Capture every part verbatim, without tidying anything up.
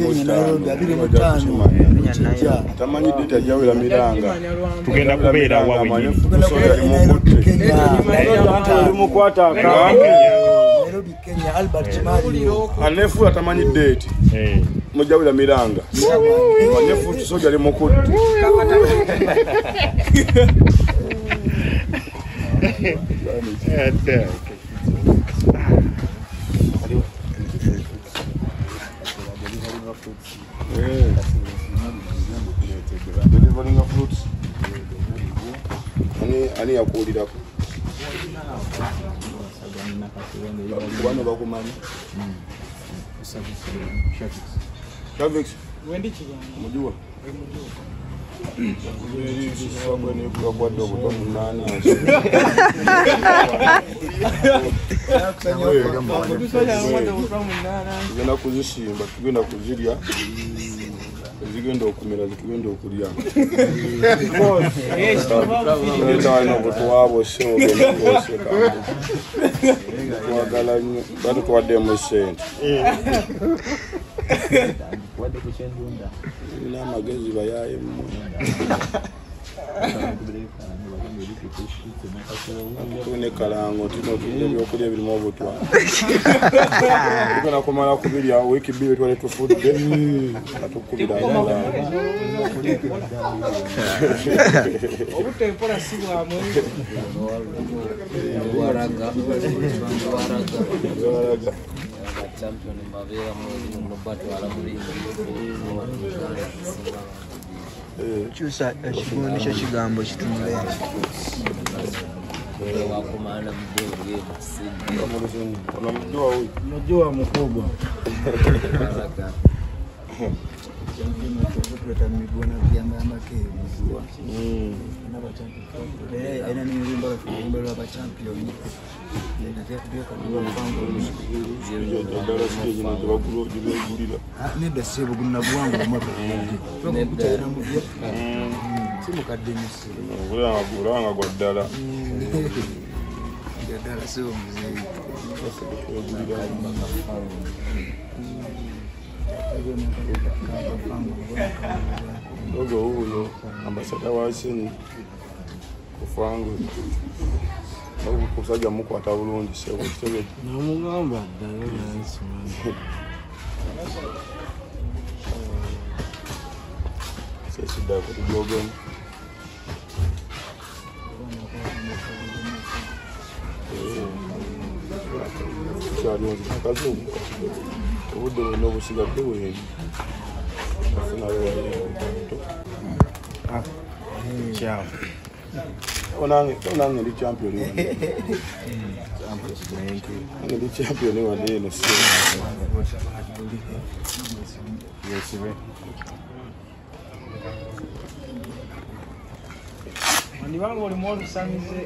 Kenya Nairobi abiri mu tano tamanyi dita jawira miranga tugenda kubeera wawe ali mukwata aka Nairobi Kenya Albert Mario anefu atamanyi date eh mujawira miranga anefu tusoja ali mukutu delivering of fruits ani ani yakulira kubano bakumanyi Shavix wendi kigango mujua tugenda kuzishimba tugenda kuzirya zigenda okumera zitugenda okulya ndawina obutwabo sho genda kwoseka twagala nnyo batu twaddemu sente n'amagezi bayayemu tune kalango tino tulya ebyokulya ebirimu obutwa tugenda kumala kubirya wiiki bbiri twali tufudde atukubira obutekola si bwamwe champion mavera mu mubato ala muri chusa ekigundisho kigambo kitumule wakomana mdogo Sidi unamjua huyu unajua mkubwa tuleta migona vyama ya make mzua mm na ba champion eh ina ni rimba rimba la ba champion ndio ndio kwa mpango zero dollars kije na tubagulo jibegulira ne da sebo gunna bwangu moto ne da mu byo simu kademisi ngula ngula ngagodala ndio dala sebo mzee jibegulira dogo huyo ambasada wa sini kufangu au kusaja muko atabulundi sebo kitebe namugamba dala nasima sisi dako tujogen cyari kazo ubudo no busiga bwe afuna wewe ah ciao onange onange ndi champion champion ndi champion wa dino si yes we ni wangu wali mwa kusamize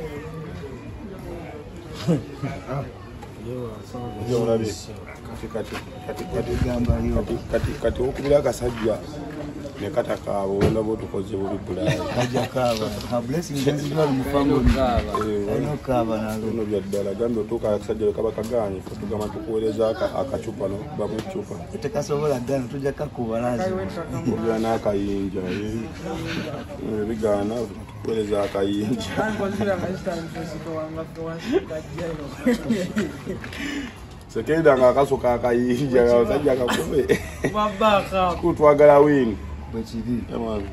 yo rabi kati kati kati kati gamba yo kati kati okubira akasajja ne kata kaabo ndabo tukoze buli bulaya kaja kaaba ha blessing nzi dwali mufango no kaaba nalo no bya dala gambe toka akasajja kaba kaganye tugama tukueleza akachupa no bamuchupa itakasobola dana tujja kakubalaza kubya nakayinja eh bigana tukueleza akayinja sekenda ngakasoka akayinja akasajja akakube babaka kutwagala wingi bachiri tamam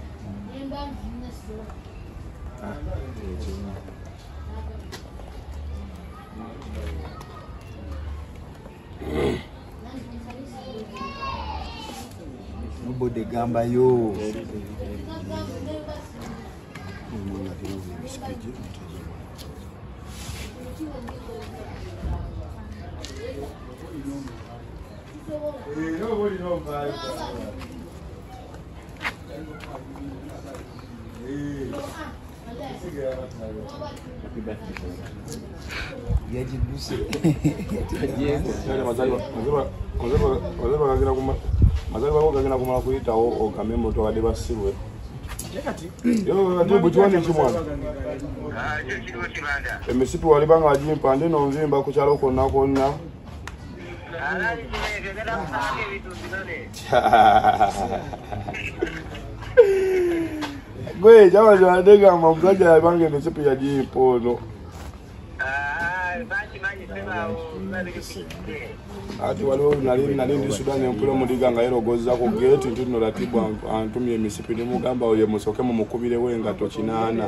nobode gamba yo nobody knows about yaji buse mazaliwa mazaliwa mazaliwa mazaliwa kagina kuma mazaliwa kagina kuma kuita o kamembo to wade basibwe yakati yo ati butwani chimwana ah cyo kiriwo kibanda emisipi wali banga ajimpande no nzimba ku kyalo konna konna Gwe jawa jwadega mwamuzaji alibange misipi ya jipono. Ati waliwo nali nali ndi Sudan empulo mudiga nga yero goza ko gate ntuno latibu antumye misipi ni mugamba oye musoke mu mukubire wenga to kinana.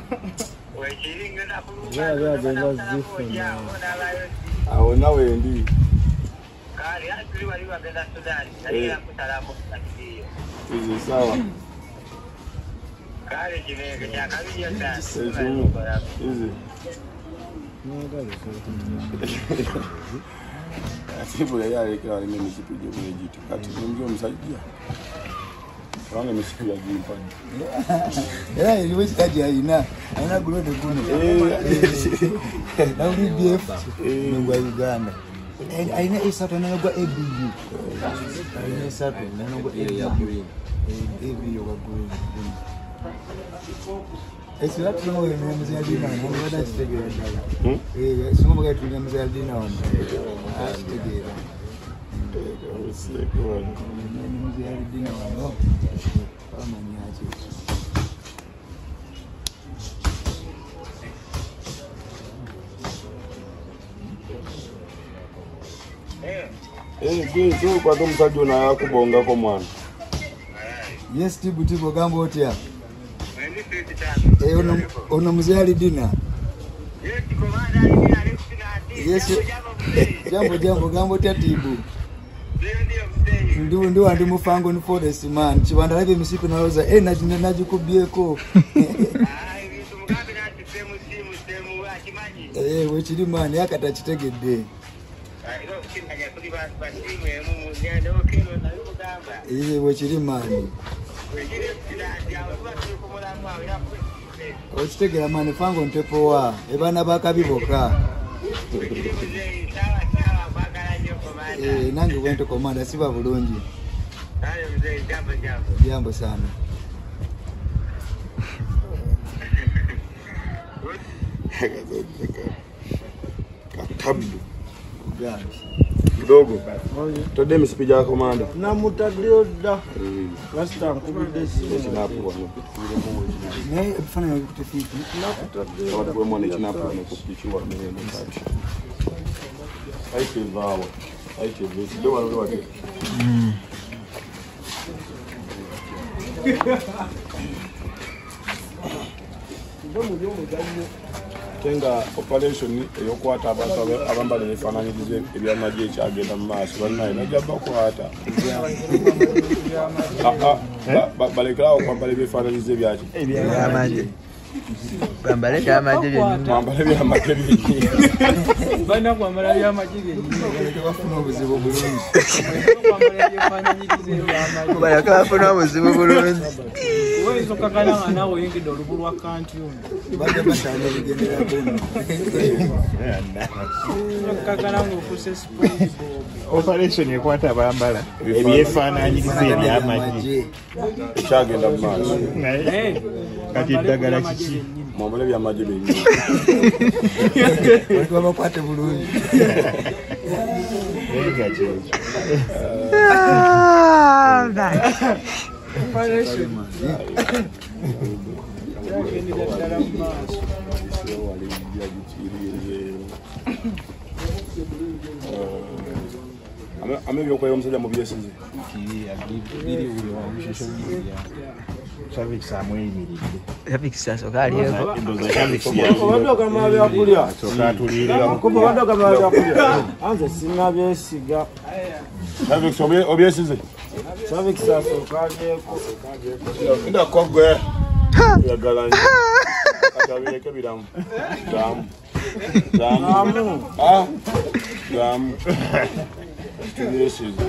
Yeah, yeah, they was different. Awo nawe ndi. Kali hadi wali wa benda Sudan. Ndio kutalamu katiyo. Izi sawa. Kali kimeke cha kabili nda. Izi. Asibu ya yale kwa ile misipi je kwenye jitu. Kati ndio msaidia. Wange misipi ya jitu. Yeah, ile wezi kadi haina. Haina grade kuno. Eh. Na uli B F ngwa Uganda. Haina isato na ngwa A B U. Haina isato na ngwa A ya green. A B U wa green. Esi watu tungo ile mzee Aldina na ngwa dachitegera ndala. Eh, singo mga tunya mzee Aldina wana. Achitegera. Mzee Aldina wana. Kama ni aje. Eh, je, je kwa ndo msaji na yako bonga kwa mwana. Yes, tibu tibu gambo otia. Eh, ono ono mzee Aldina. Yes. Jambo jambo gambo tatibu. Ndio ndio andi mufango ni forest man. Chibanda live misipi na roza eh najina najikubieko. Eh, wechiri man yakatachitegede. Eh, wechiri man. Ochitegera man fango ntepowa. Ebana bakabiboka. Eh, nange wente komanda siba bulungi. Haya mzee, jambo jambo. Jambo sana. Kabdu. Kidogo. Tode misipi ya komanda. Na mutaglioda. Last time kubide simu. Chinapo wano. Ne fanya kutafiti. Watu wemone chinapo wano kupichiwa mwenye msachi. Haike vawa. Haike vesi. Ndio wano wake. Mm. Tenga operation yokwata abantu abambale efananyirize ebyamaje ekyagenda mu maaso banaye najaba kwata balekerawo kwambala ebyefananyirize ebyaki Ebyamaje. Bambale byamaje byennyini. Bambale byamaje byennyini. Bana kwambala byamaje byennyini. Bafuna obuzibu bulungi. Kwambala byefananyirize byamaje. Baleka bafuna obuzibu bulungi. Wezo kakala nawe yengida olubu lwa kanti ono. Bajja basana bigendera kuno. Kakala ngofuse sport. Operation ekwata bambala ebyefaananyirize ebyamaje ekyagenda mu maaso Eh. kati eddagala kiki mwambale byamaje byennyini. Baleka bakwate bulungi. enga kyekyo Operation. Yagendera ddala mu maaso. Ame byokwera omusajja mu byesize. biri buli wamu social media traffic samweyimiridde Traffic sasa kalieko. endoza traffic Obadoga mabya kulya. soka tulirira Kuba obadoga mabya kulya. Anze sina byesiga. Traffic obyesize. Traffic sasa kalyeko. Nda kogwe. Yagalanye. Katabireke biramu. Damu. Damu. Ah. Damu. Byesize.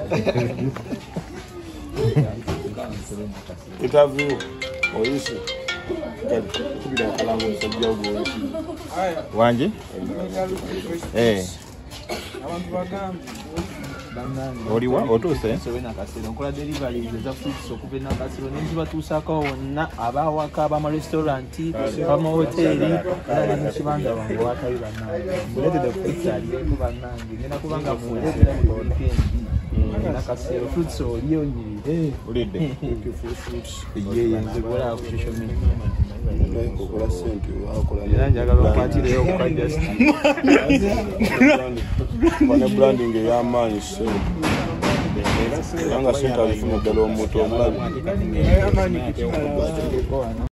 Interview oyisi. Kubira kalango musajja ogwo. wanje eh Abantu bagamba Oliwa otuuse? Sowe Nakasero nkola deliveries eza fruits okuva e Nakasero nezibatuusako wonna abawaka ab'amarestaurant ab'amahoteri era ne mukibanda wange watabi bannange mbuleetedde fruits aliyeko bannange ngenda kubanga muleetera mu weekend Nakasero fruits oli onyirire Ulidde? yeye nzibula ku social media kokola sente wakola era njagala okwatireyo okukajja ne branding ey'amaanyi so era nga sente alifuna ddala omuntu omulabi